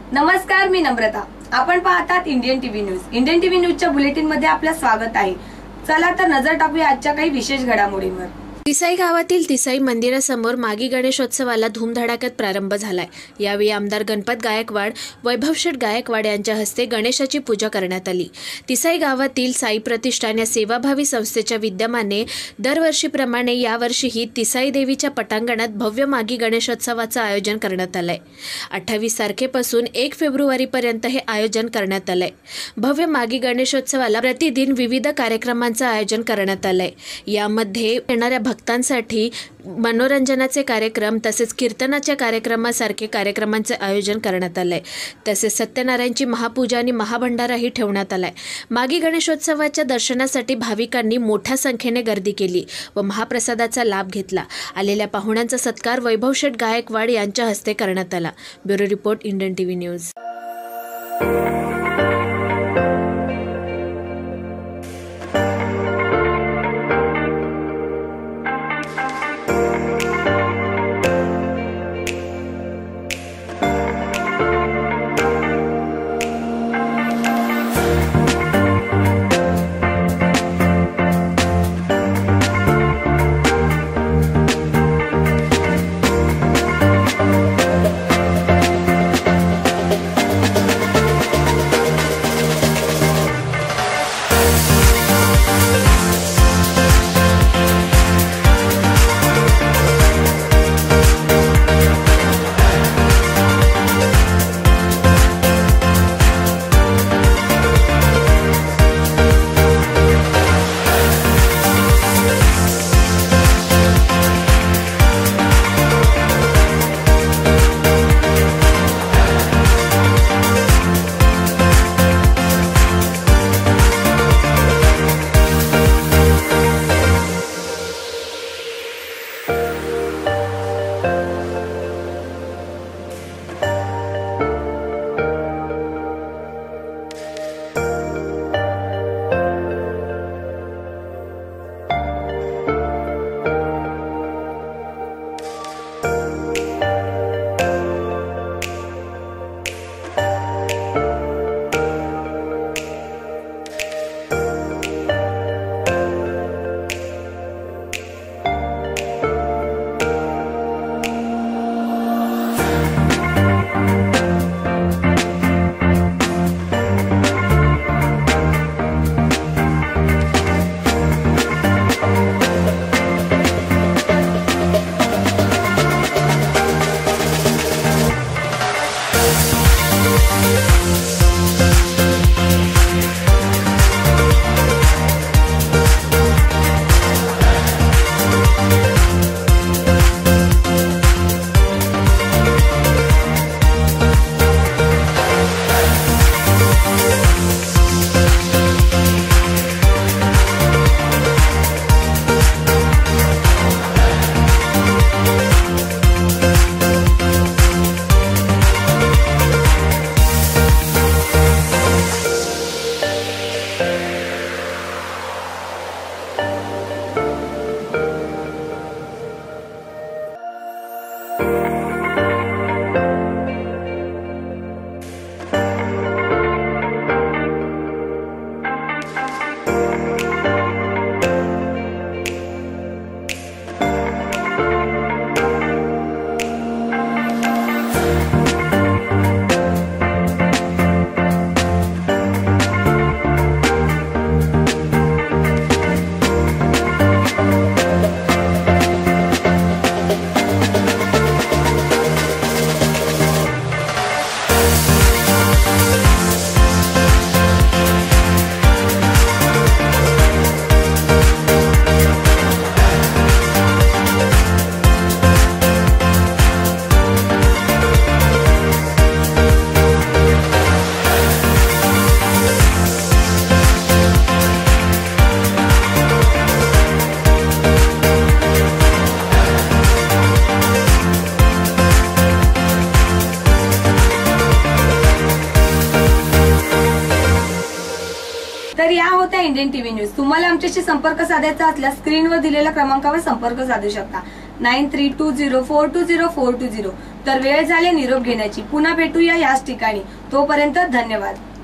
नमस्कार, मी नम्रता. आपण पाहतात Indian TV news. Indian TV न्यूजच्या बुलेटिन मध्ये आपलं स्वागत आहे. चला तर नजर टाकूया आजच्या काही विशेष घडामोडींवर. तिसाई गावातील तिसाई मंदिरासमोर मागी गणेशोत्सवाला धूमधडाक्यात प्रारंभ झालाय. यावेळी आमदार गणपत गायकवाड, वैभवशेठ गायकवाड यांच्या हस्ते गणेशाची पूजा करण्यात आली. तिसाई गावातील साई प्रतिष्ठान या सेवाभावी संस्थेच्या विद्यमाने दरवर्षीप्रमाणे यावर्षीही तिसाई देवीच्या पटांगणात भव्य मागी गणेशोत्सवाचं आयोजन करण्यात आलंय. 28 तारखेपासून 1 फेब्रुवारीपर्यंत हे आयोजन करण्यात आलंय. भव्य मागी गणेशोत्सवाला प्रतिदिन विविध कार्यक्रमांचं आयोजन करण्यात आलंय. यामध्ये येणाऱ्या भक्तांसाठी मनोरंजनाचे कार्यक्रम तसेच कीर्तनाच्या कार्यक्रमासारखे कार्यक्रमांचे आयोजन करण्यात आलंय. तसेच सत्यनारायणची महापूजा आणि महाभंडाराही ठेवण्यात आलाय. मागी गणेशोत्सवाच्या दर्शनासाठी भाविकांनी मोठ्या संख्येने गर्दी केली व महाप्रसादाचा लाभ घेतला. आलेल्या पाहुण्यांचा सत्कार वैभवशेठ गायकवाड यांच्या हस्ते करण्यात आला. Bureau report, Indian TV news. तर या होत्या इंडियन टीव्ही न्यूज. तुम्हाला आमच्याशी संपर्क साधायचा असल्यास स्क्रीनवर दिलेल्या क्रमांकावर संपर्क साधू शकता. 9320420420. तर वेळ झाले निरोप घेण्याची. पुन्हा भेटूया याच ठिकाणी. तोपर्यंत धन्यवाद.